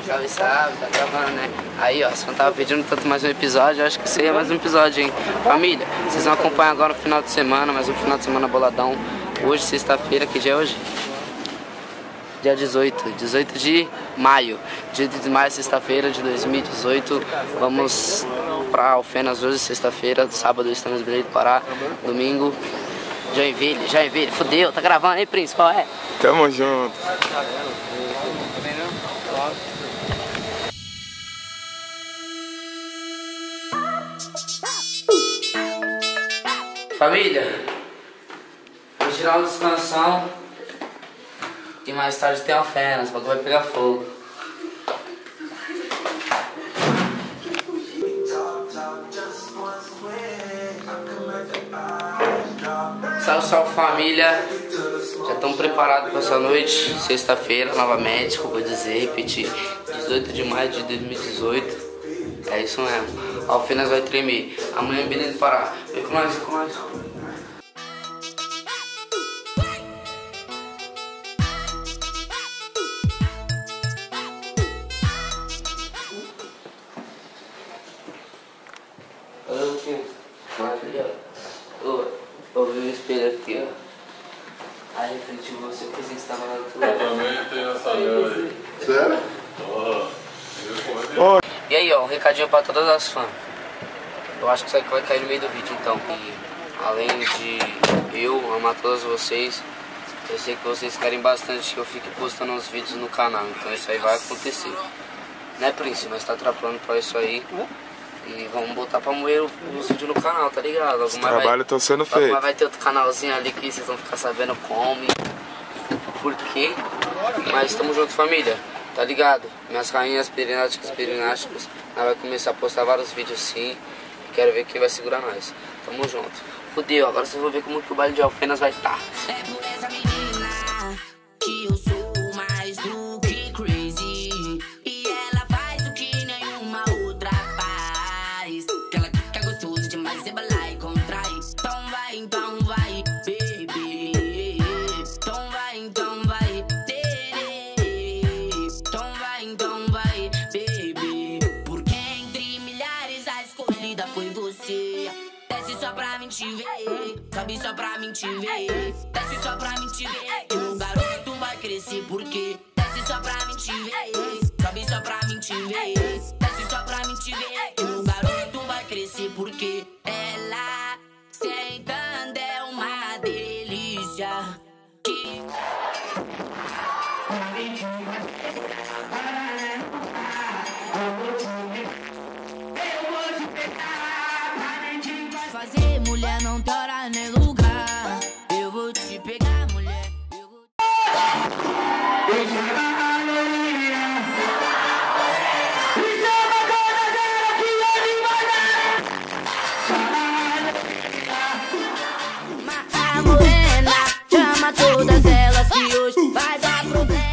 Salve, salve, tá gravando, né? Aí, ó, você não tava pedindo tanto mais um episódio, eu acho que seria mais um episódio, hein? Família, vocês vão acompanhar agora no final de semana, mais um final de semana boladão. Hoje, sexta-feira, que dia é hoje? Dia 18 de maio. Dia de maio, sexta-feira de 2018. Vamos pra Alfenas hoje, sexta-feira. Sábado estamos em Belém do Pará. Domingo, Joinville. Fudeu, tá gravando, hein, Príncipe? Qual é? Tamo junto. Família, vou tirar uma descansão e mais tarde tem Alfenas, o bagulho vai pegar fogo. Salve família, já estão preparados para essa noite, sexta-feira, novamente, como eu vou dizer, repetir, 18 de maio de 2018, é isso mesmo. Alfenas vai tremer, amanhã em Belém do Pará, vem com nós, Eu vi o espelho aqui, ó. Aí refletiu você, porque você estava lá do outro lado. Eu também tenho essa olhada aí. Sério? E aí, ó, um recadinho pra todas as fãs. Eu acho que isso aqui vai cair no meio do vídeo, então. E além de eu amar todas vocês, eu sei que vocês querem bastante que eu fique postando os vídeos no canal. Então isso aí vai acontecer. Né, Príncipe? Nós tá atrapalhando pra isso aí. E vamos botar pra moer os vídeos no canal, tá ligado? Os trabalhos estão sendo feitos. Vai ter outro canalzinho ali que vocês vão ficar sabendo como e por quê. Mas tamo junto, família. Tá ligado? Minhas rainhas perináticos. Nós vai começar a postar vários vídeos sim. E quero ver quem vai segurar nós. Tamo junto. Fudeu, agora vocês vão ver como que o baile de Alfenas vai estar. É por essa menina que eu sou mais do que crazy. E ela faz o que nenhuma outra faz. Que ela fica gostoso demais, rebolar e contrai. Então vai, baby. Então vai, então vai, baby. Porque entre milhares a escolhida foi você. Desce só pra mim te ver, sobe só pra mim te ver. Desce só pra mim te ver, que o garoto vai crescer. Porque desce só pra mim te ver, sobe só pra mim te ver. Desce só pra mim te ver, que o garoto vai crescer. Porque ela sentando é uma delícia. Fazer mulher não tem hora nem lugar. Eu vou te pegar, mulher. Eu vou... A morena chama todas elas que hoje vai dar problema.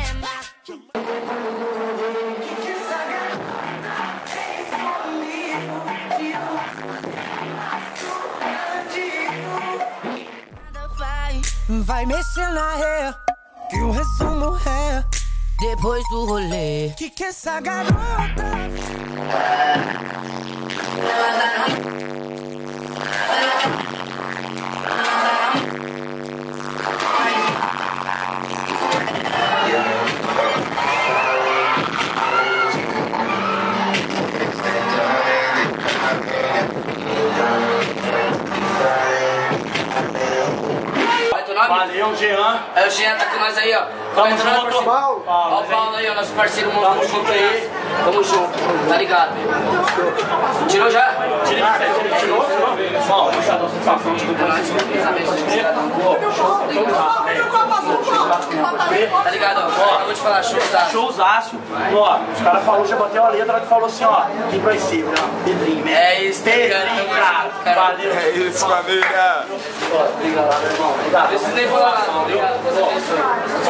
Vai mexer na ré, que o resumo é Depois do rolê, que essa garota Valeu, Jean. É o Jean, tá com nós aí, ó. Tamo junto. Ó o Paulo aí, ó, nosso parceiro, tamo junto aí. Tamo junto, tá ligado? Tirou já? Tirou? Bom, tá ligado, ó? Eu vou te falar, showzaço. Showzaço. Ó, os caras falaram, já bateu a letra que falou assim, ó. Quem vai ser? Pedrinho, né? É isso, Pedrinho, cara. Valeu. É isso, família. Obrigado lá, meu irmão. Obrigado. Precisei falar nada, obrigado, Deus abençoe.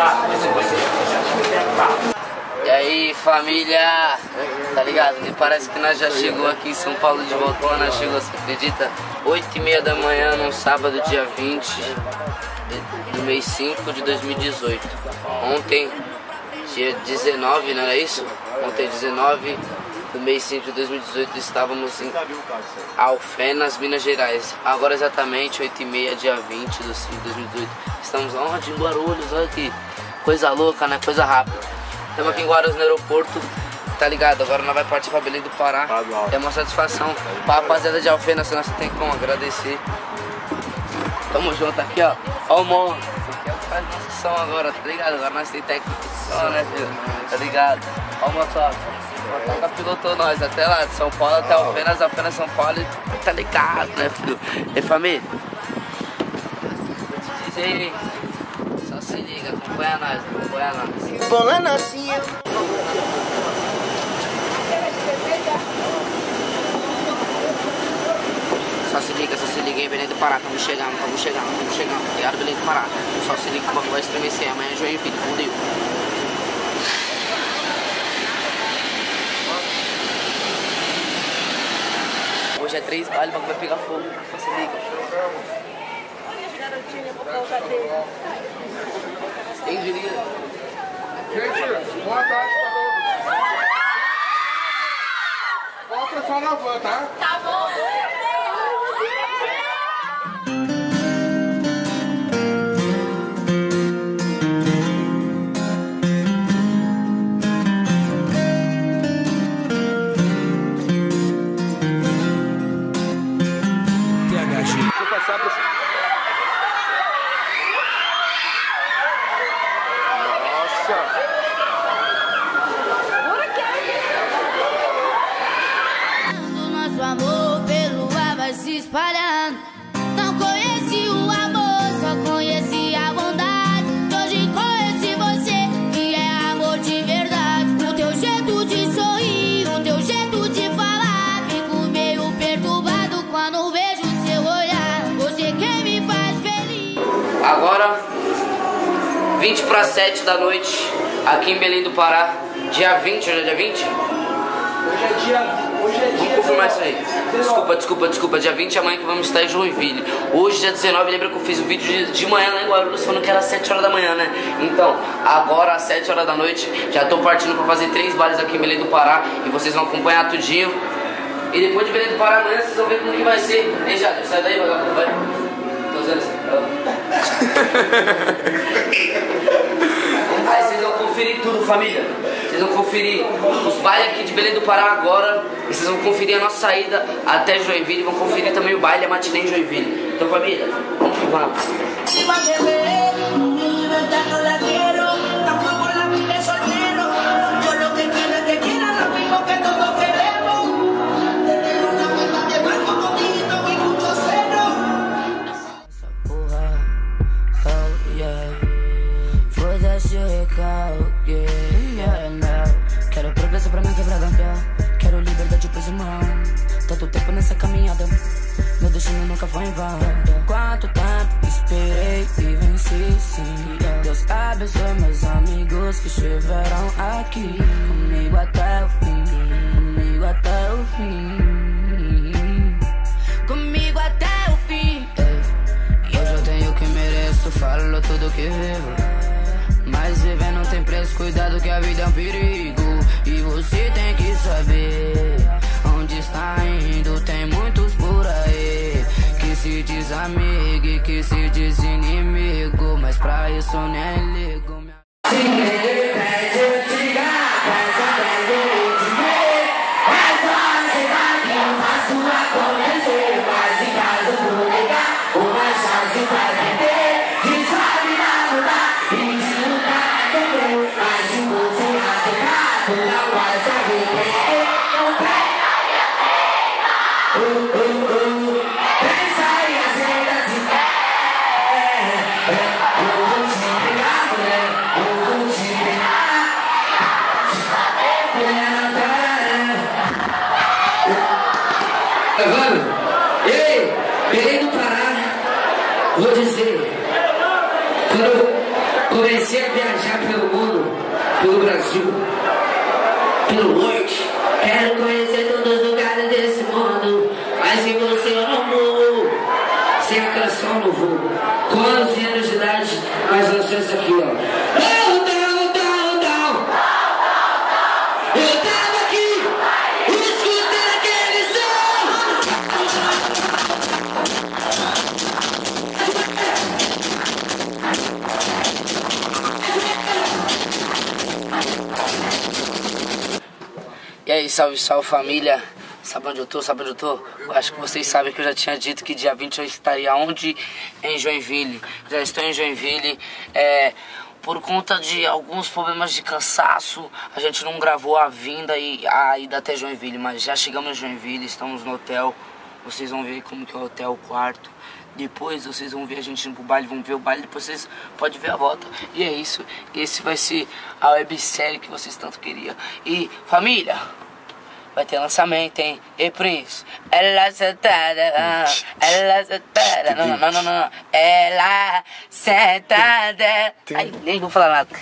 E aí, família, tá ligado? Me parece que nós já chegou aqui em São Paulo de volta, nós chegou, você acredita? 8h30 da manhã, num sábado, dia 20 do mês 5 de 2018. Ontem dia 19, não era isso? Ontem, 19 do mês 5 de 2018, estávamos em Alfenas, Minas Gerais. Agora exatamente 8h30, dia 20 do 5 de 2018. Estamos onde? Em Guarulhos, olha que coisa louca, né? Coisa rápida. Estamos aqui em Guarulhos, no aeroporto, tá ligado? Agora nós vamos partir pra Belém do Pará. É uma satisfação pra rapaziada de Alfenas, nós tem como agradecer. Tamo junto aqui, ó. Ó o Mon. Aqui é o que faz nossa som agora, tá ligado? Agora nós temos técnico de som, né, filho? Tá ligado? Ó o motoca. O motoca pilotou nós até lá, de São Paulo até Alfenas, Alfenas, São Paulo. E tá ligado, né, filho? E família? Diz aí, hein? Só se liga, acompanha nós, acompanha nós. Bola nascia. Só se liga aí, Belém do Pará, estamos chegando, ligado, Belém do Pará. Só se liga que o bagulho vai estremecer, amanhã é Joinville, fudeu. Hoje é 3 bailes, o bagulho vai pegar fogo, só se liga. Quem diria? Gente, boa tarde pra todos. Volta só na van, tá? Tá bom. Nosso amor pelo ar vai se espalhando. Não conheci o amor, só conheci a bondade. Hoje conheci você, que é amor de verdade. O teu jeito de sorrir, o teu jeito de falar, fico meio perturbado quando vejo seu olhar. Você quem me faz feliz. Agora, 20 para 7 da noite, aqui em Belém do Pará, dia 20, hoje é dia 20? Vamos confirmar isso aí. Desculpa, dia 20 é amanhã que vamos estar em Joinville. Hoje, dia 19, lembra que eu fiz o vídeo de manhã lá em Guarulhos falando que era 7 horas da manhã, né? Então, agora às 7 horas da noite, já tô partindo pra fazer 3 bailes aqui em Belém do Pará. E vocês vão acompanhar tudinho. E depois de Belém do Pará amanhã, vocês vão ver como que vai ser. Ei, Jader, sai daí, vagabundo, vai. Tô usando assim. Aí vocês vão conferir tudo, família. Vocês vão conferir os bailes aqui de Belém do Pará agora. E vocês vão conferir a nossa saída até Joinville. E vão conferir também o baile, a matinê em Joinville. Então, família, vamos que vamos. Foda-se o recalque, quero progresso pra minha quebrada, quero liberdade pros irmãos. Tanto tempo nessa caminhada, meu destino nunca foi em vão. Quanto tempo esperei e venci, sim. Deus abençoe meus amigos que estiveram aqui comigo até o fim, comigo até o fim, comigo até o fim. Eu já tenho o que mereço, falo tudo que vivo. Mas viver não tem preço, cuidado que a vida é um perigo. E você tem que saber onde está indo. Tem muitos por aí que se diz amigo e que se diz inimigo, mas pra isso nem ligo. Ei, Belém do Pará, vou dizer, quando eu comecei a viajar pelo mundo, pelo Brasil, pelo norte, quero conhecer todos os lugares desse mundo, mas sem você eu não morro, sem a canção eu não vou. Com 11 anos de idade, nós lançamos isso aqui, ó. Down, down, down, down. aí, salve, salve família. Sabe onde eu tô? Sabe onde eu tô? Eu acho que vocês sabem que eu já tinha dito que dia 20 eu estaria onde? Em Joinville. Já estou em Joinville. Por conta de alguns problemas de cansaço, a gente não gravou a vinda e a ida até Joinville, mas já chegamos em Joinville, estamos no hotel. Vocês vão ver como que é o hotel, o quarto. Depois vocês vão ver a gente indo pro baile, vão ver o baile, depois vocês podem ver a volta. E é isso, esse vai ser a websérie que vocês tanto queriam. E família, vai ter lançamento, hein? E Prince, ela sentada, ela sentada, não, ela sentada. Ai, nem vou falar nada.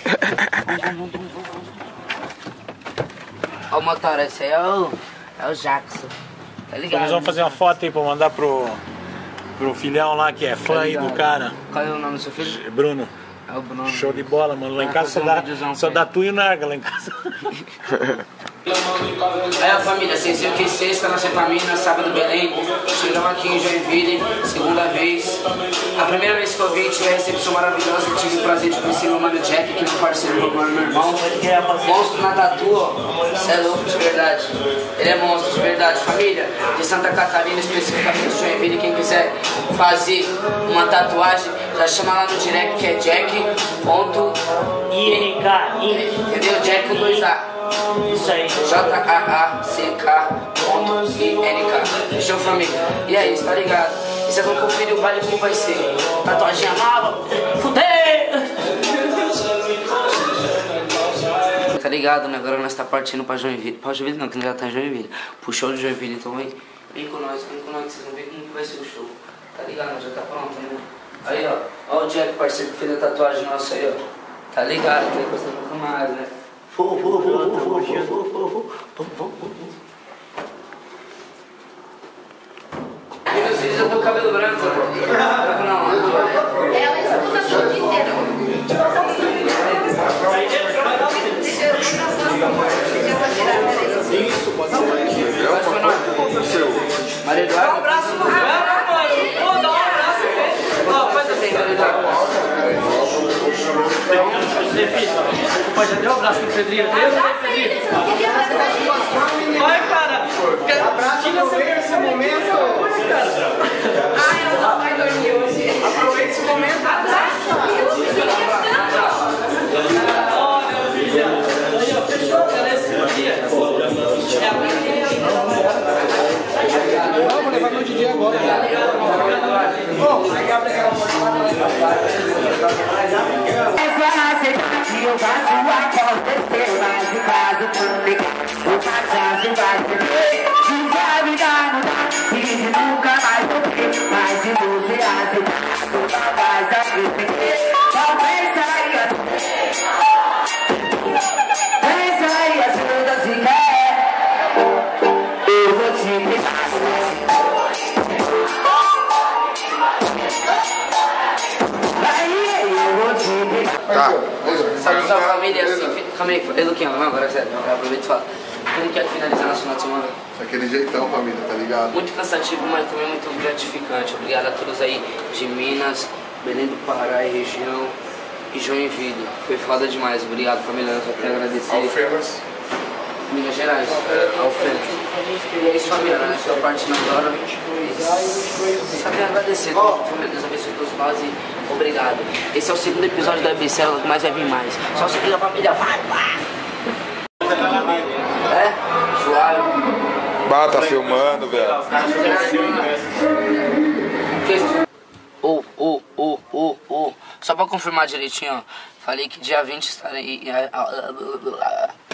Ó o motor, esse aí é o Jackson, tá ligado? Eles vão fazer uma foto aí pra mandar pro filhão lá que é fã aí do cara. Qual é o nome do seu filho? Bruno. É o Bruno. Show de bola, mano. Lá em casa só dá tu e o Narga lá em casa. Aí a família, vocês viram que sexta na Cetamina, sábado Belém, chegamos aqui em Joinville, segunda vez. A primeira vez que eu vim, tive a recepção maravilhosa, eu tive o prazer de conhecer meu mano Jack, que é meu parceiro, meu irmão. Monstro na tatu, ó. Você é louco de verdade. Ele é monstro de verdade. Família, de Santa Catarina, especificamente de Joinville, quem quiser fazer uma tatuagem, já chama lá no direct que é Jack.INK. Entendeu? Jack com 2A. Isso aí. JAACK.INK. Fechou, família? E é isso, tá ligado? E vocês vão conferir o baile como vai ser. Tatuagem nova. Fudeu! Tá ligado, né? Agora nós tá partindo pra Joinville. Pra Joinville não, que nós já tá em Joinville. Pro show de Joinville, então vem com nós, que vocês vão ver como que vai ser o show. Tá ligado? Já tá pronto, né? Aí, ó. Ó o Jack, parceiro que fez a tatuagem nossa aí, ó. Tá ligado? Tá encostando um pouco mais, né? E meus filhos já estão com cabelo branco, não. Ela escuta o dia inteiro. Isso, pode ser mais aqui. Qual é o seu nome? Maria Eduarda? Dá um abraço pro cara, mano. Pô, dá um abraço pra ele. Ó, faz assim, Maria Eduarda. O pai já deu um abraço pro Pedrinho dele? Vai, cara. Tira esse momento. Ai, ela não vai dormir hoje. Aproveita esse momento. Olha, filha. Aí, ó, fechou, cara, esse dia. Vamos levar meu DJ agora. Eu faço acontecer, mas o caso público, o cansaço vai perder. Se vai me dar mudar, e de nunca mais sofrer, mas se você aceitar, nunca mais arrepender. Só pensa aí, ajuda se quer. Eu vou te pegar. Aí eu vou te pegar. Tá. Salve, salve família, assim, calma aí, Luquinha, vamos agora, sério, aproveita e fala. Como que é finalizar nosso final de semana? Daquele jeitão, família, tá ligado? Muito cansativo, mas também muito gratificante. Obrigado a todos aí de Minas, Belém do Pará e região e Joinville. Foi foda demais, obrigado família, eu só quero agradecer. Alfenas. Minas Gerais, Alfenas. E é isso família, né? Estou partindo agora. Só quero agradecer, família, Deus abençoe todos nós e obrigado. Esse é o segundo episódio da ABC, mas vai vir mais. Só seguir a família, vai! É? Suave. Tá filmando, velho. Só pra confirmar direitinho, ó. Falei que dia 20 estarei.